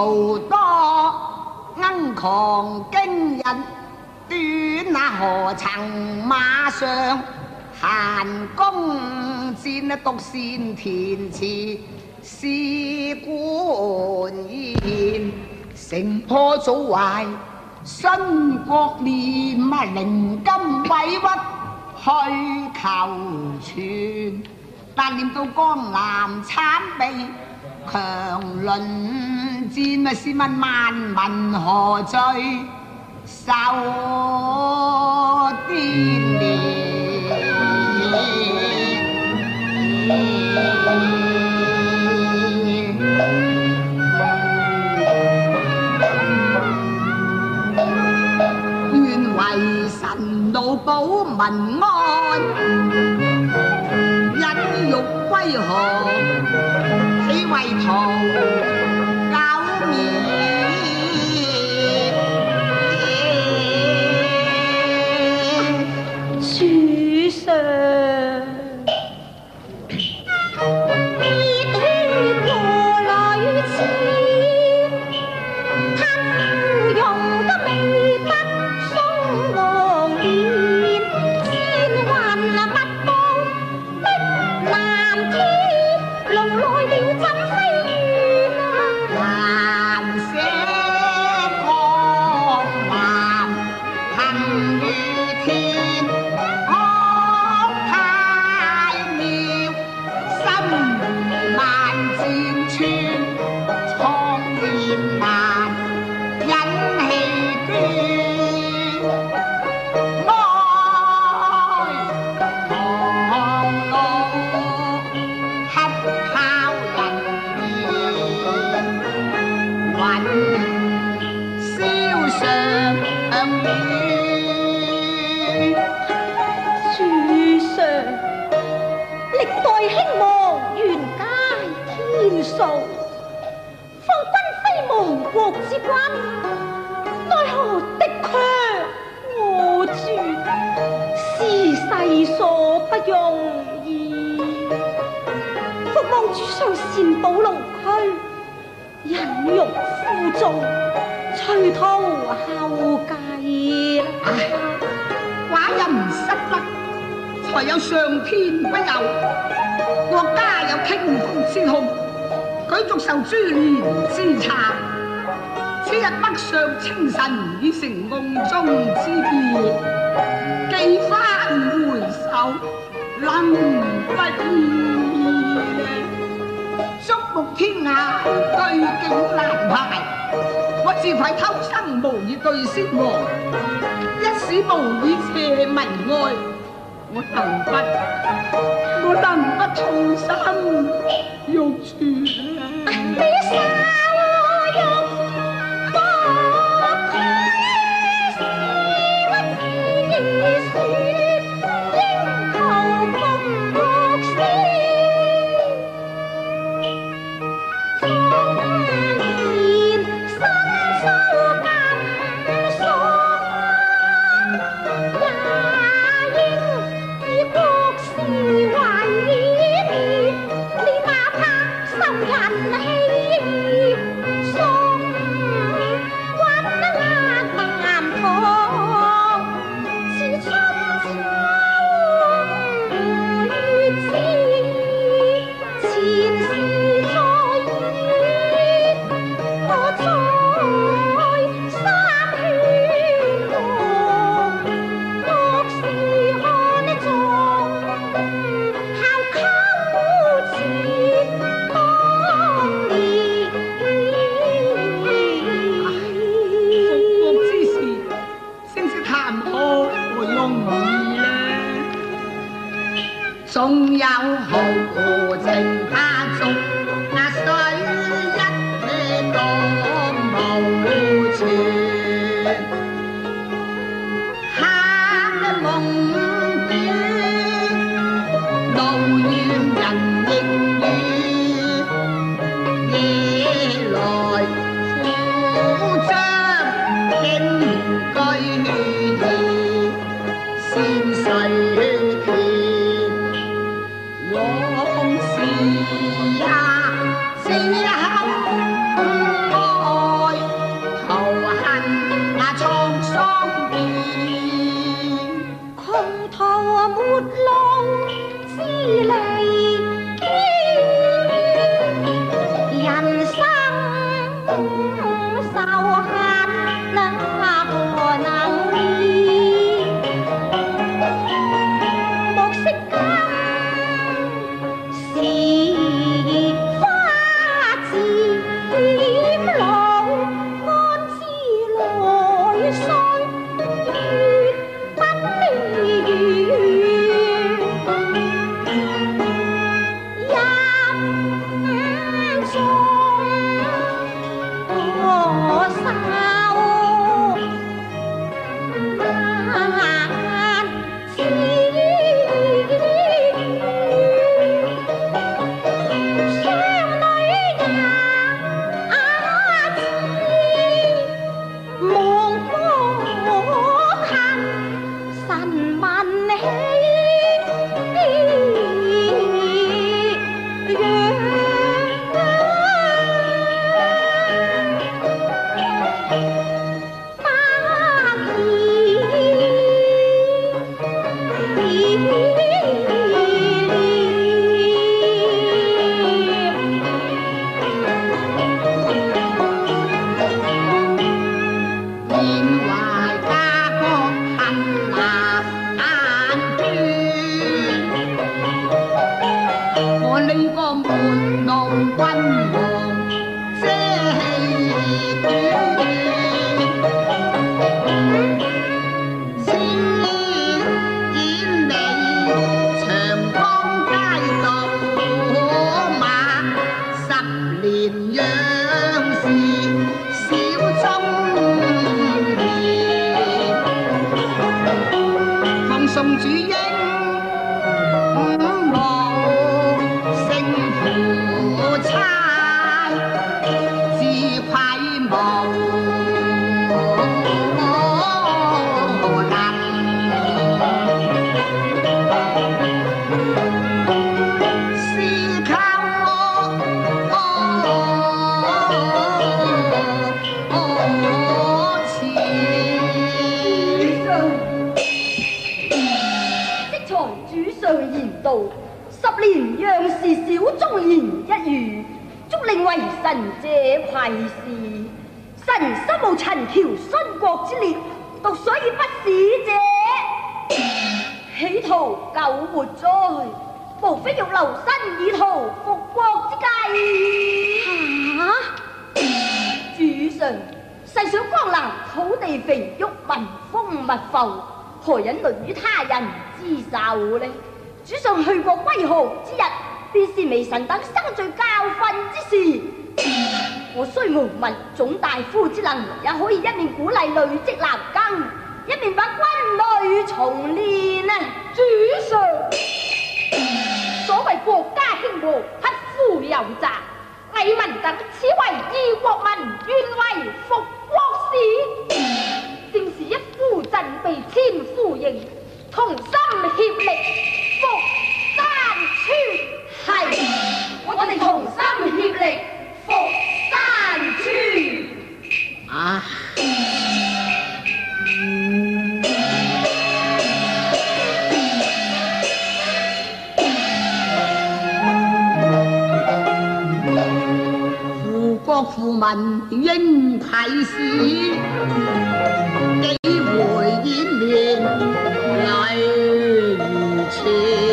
無多，鵪鶉驚人，短那何曾馬上，閒弓箭獨善填詞，是官言，城破早壞，新國念啊，靈金委屈去求全，但念到江南慘被強鄰戰，咪試問萬民何罪受顛連？願為神道保民安，忍辱歸降，只為圖狗面。 主上。 之君，奈何的確我主，是世所不容易。伏望主上善保龍軀，忍辱負重，隨途後繼。 寡人失德，才有上天不佑，國家有傾覆之控，舉族受株連之慘。此日北上清晨，已成甕中之變，寄翻回首，能不易？觸目天涯，對境難排。我自愧偷生無以對先王，一使無以謝民愛。我能不重心玉柱？仲有豪情家族，那水一撇當無存，黑夢短，路遠人亦遠，夜來苦將經居意，先逝。往事途沒路之離，人生受限，哪何能移？莫惜今是花自點老，安知來歲月不離。神者愧是，神心無陳橋殉國之烈，獨所以不使者，企圖救活哉，無非欲留身以圖復國之計。主上，世上江南土地肥沃，民豐物阜，何忍淪於他人之手呢？主上去過歸航之日，便是微臣等生罪教訓之時。我雖無文總大夫之能，也可以一面鼓勵累積男耕，一面把軍旅重練啊！主上，所謂國家興和，匹夫有責。魏民等此為義國民，願為復國事，正是一夫振臂千夫應，同心協力復山川。係，我哋同心協力。復山川啊！ 護國護民應愧是，幾回演練來如此。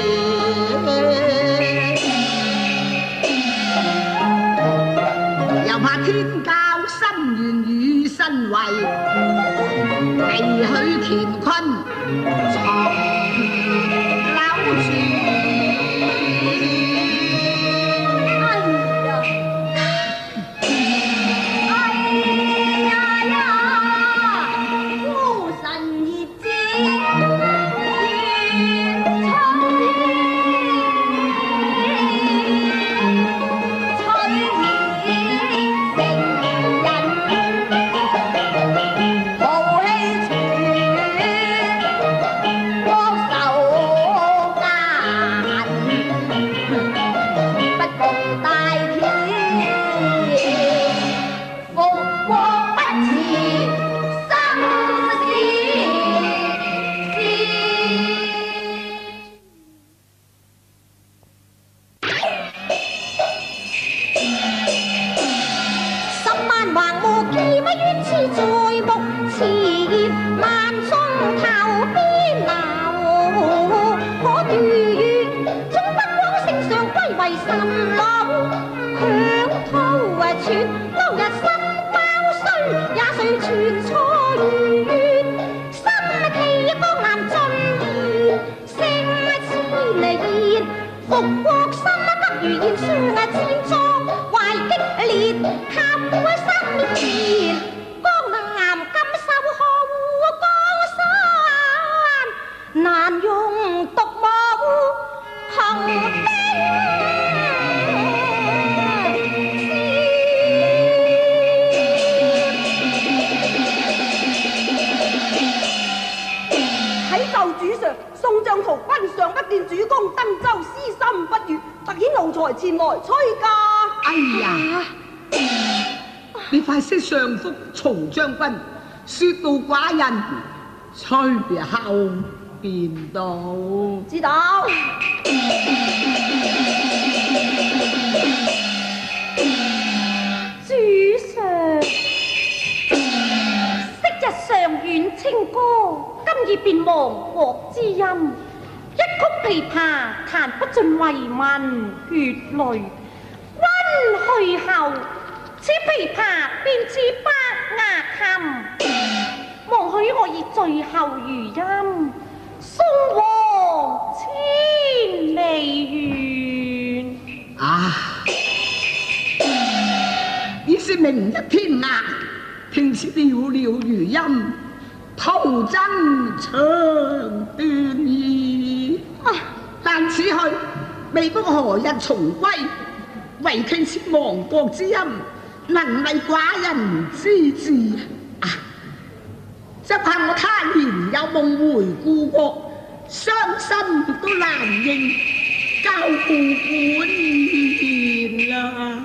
怕天教心願與身為，未許乾坤藏扭住。 在心老，強吐喘，勾日心包衰，也須穿錯如願，心氣江南盡現，聲千言，復國心急如煙，書千裝懷激烈，合心田，江南今受河湖江山，難用獨舞行兵。 宋將圖君上不見主公登舟，私心不悅，特遣奴才前來催駕。 哎呀，你快些上覆曹將軍，說到寡人隨後便到。 知道。 主上，昔日常怨清歌，今已變亡國之音。一曲琵琶彈不盡為民血淚，溫去後，此琵琶便似百牙琴。望許我以最後餘音，送往千里遠。 啊！已是明日天涯，聽此寥寥餘音，徒增長斷意。但此去未卜何日重歸，唯傾此亡國之音，能為寡人之志啊！只怕我他年有夢回故國，傷心都難應，交付本言啦。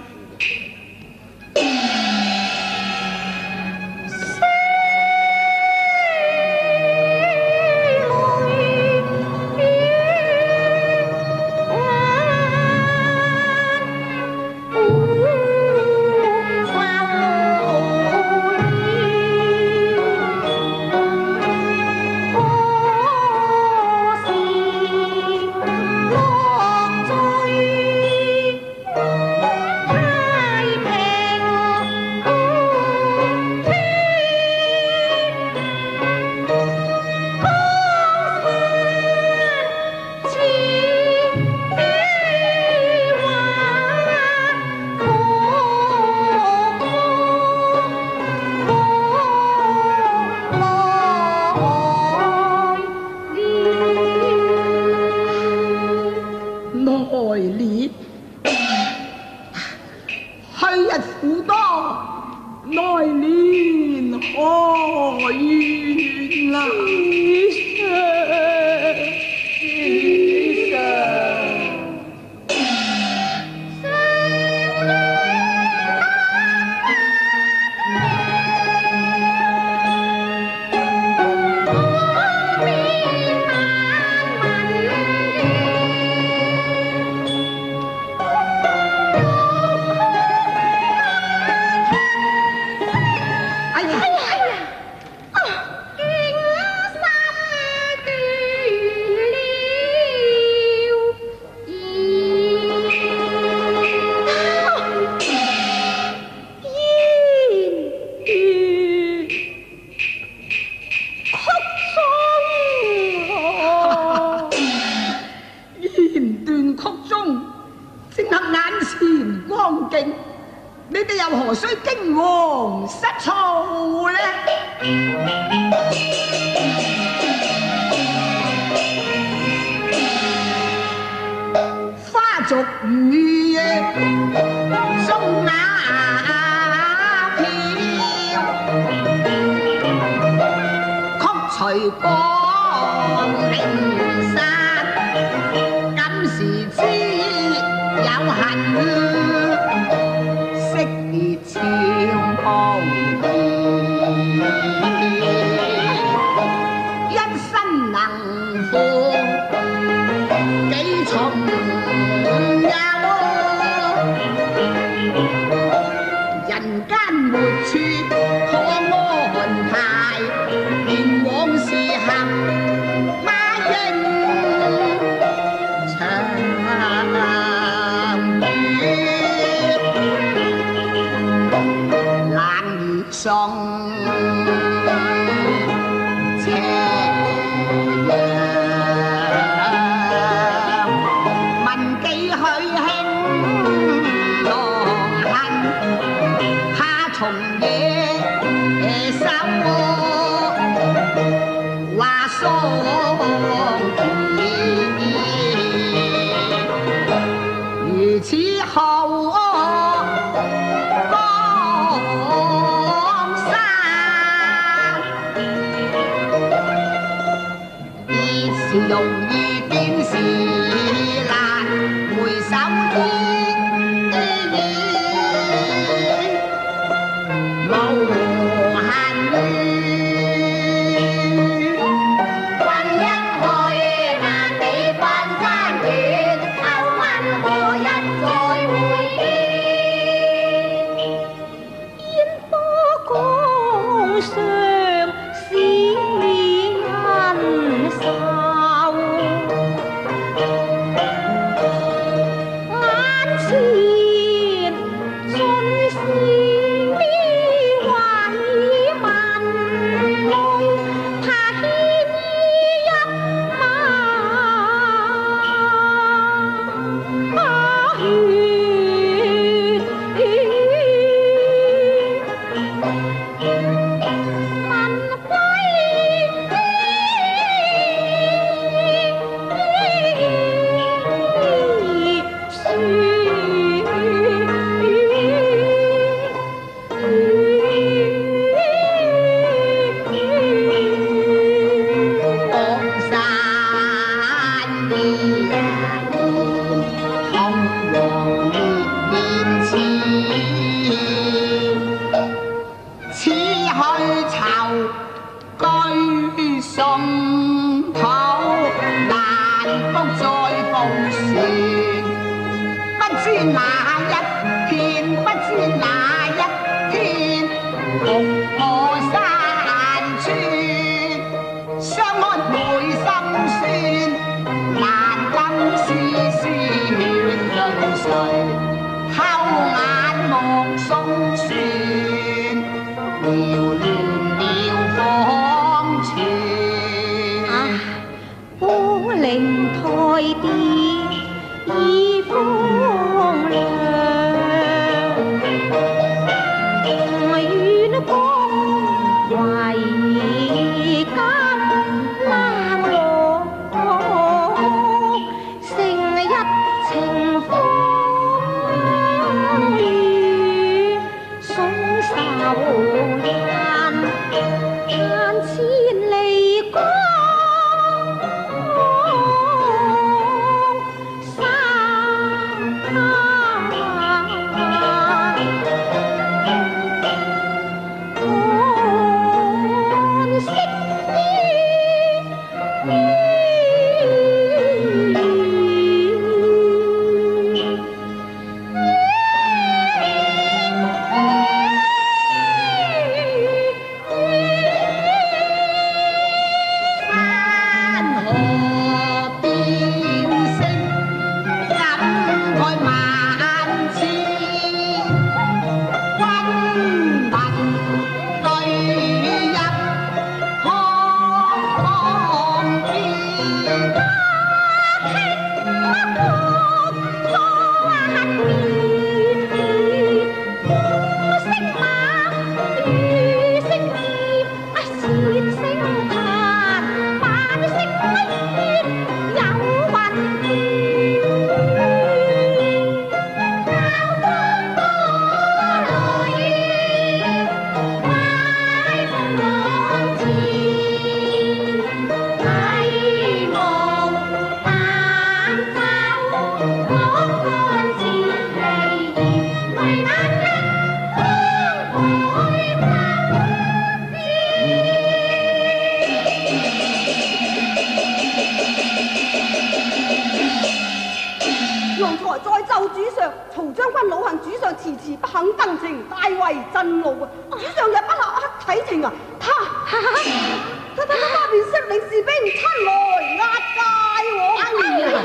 你哋又何須驚惶失措呢？花續雨中雅飄，曲隨光靈山，今時知有恨。超無義，一身能負幾重憂，人間沒處可安排，連往事後。 便是难回首天，無限遠。 君一去，萬里關山遠，秋問何日再會見？煙波江上，使你恩仇。眼前盡是遺民淚，他牽衣一馬血。問江山依然紅黃烈焰似去囚居宋土，難復再逢船。不知哪一天，不知哪一天，獨我山川，相安倍心酸。難今絲絲血淚垂，後眼目送船，撩亂了芳泉。 孤靈台跌已風涼，遠光為今冷落，成一情風雨送愁人，萬千里光。 奴才再奏主上，曹將軍老恨主上遲遲不肯登程，大為震怒啊！主上若不立刻啟程啊，他便率領士兵出來押解我。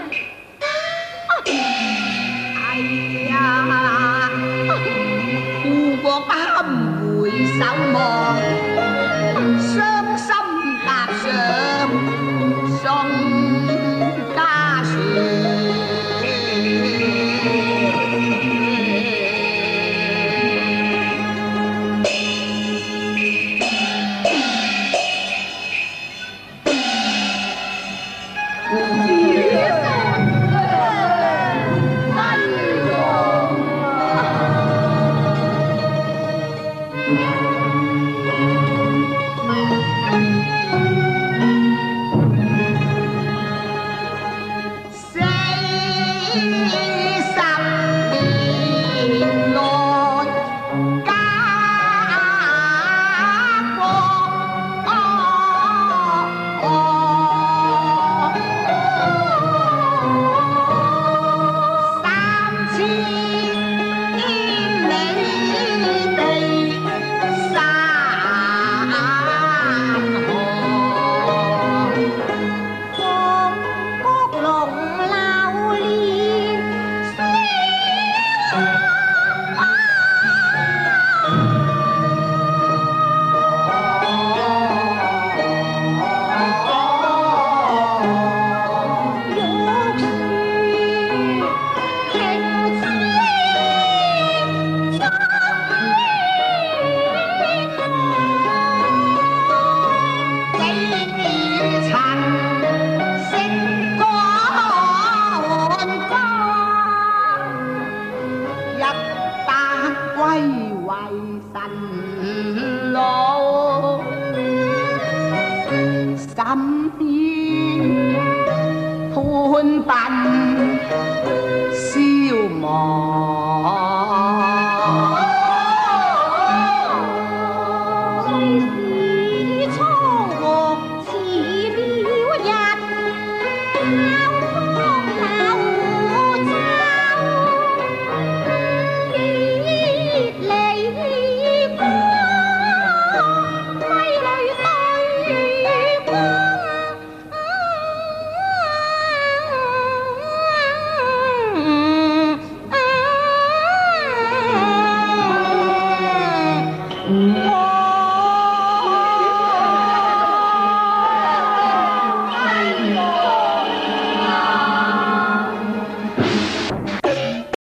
哎呀，故國不堪回首望，傷心踏上宋家船。 歡奔消亡。